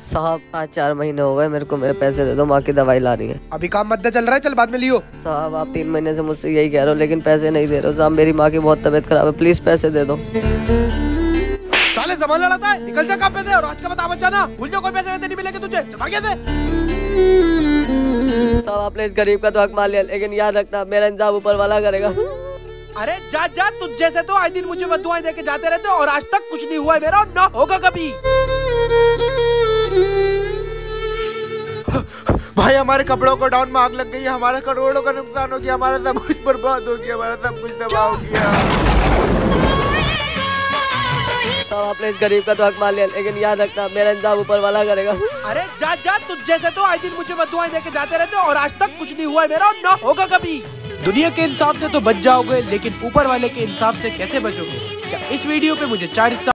साहब 5-4 महीने हो गए मेरे को, मेरे पैसे दे दो, माँ की दवाई लानी है। अभी काम मद्दा चल रहा है, चल बाद में लियो। साहब आप 3 महीने से मुझसे यही कह रहे हो लेकिन पैसे नहीं दे रहे हो। साहब मेरी माँ की बहुत तबीयत खराब है, प्लीज पैसे दे दो। साले जमाना लड़ाता है, निकल जा काम पे से और आज का बता मत जाना। भूल जाओ, कोई पैसे वैसे नहीं मिलेंगे तुझे, चल भाग यहाँ से। साहब आपने इस गरीब का तो हक मान लिया लेकिन याद रखना मेरा इंतजाम ऊपर वाला करेगा। अरे जा जा, तुझ जैसे तो आए दिन मुझे बद्दुआएं देके जाते रहते और आज तक कुछ नहीं हुआ है मेरा और ना होगा कभी। भाई हमारे कपड़ों को डाउन में आग लग गई है, हमारा करोड़ों का नुकसान हो गया, हमारा सब कुछ बर्बाद हो गया, हमारा सब कुछ तबाह हो गया। साहब आपने इस गरीब का तो हक मान लिया लेकिन याद रखना मेरा इंतजाम ऊपर वाला करेगा। अरे जा जा, तुझ जैसे तो आए दिन मुझे बद्दुआएं देके जाते रहते और आज तक कुछ नहीं हुआ है मेरा और ना होगा कभी। दुनिया के इंसाफ से तो बच जाओगे लेकिन ऊपर वाले के इंसाफ से कैसे बचोगे? क्या इस वीडियो पे मुझे 4 स्टार